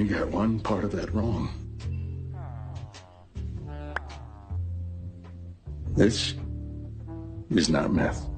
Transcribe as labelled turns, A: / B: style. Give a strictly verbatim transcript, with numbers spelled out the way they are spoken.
A: You got one part of that wrong. This is not meth.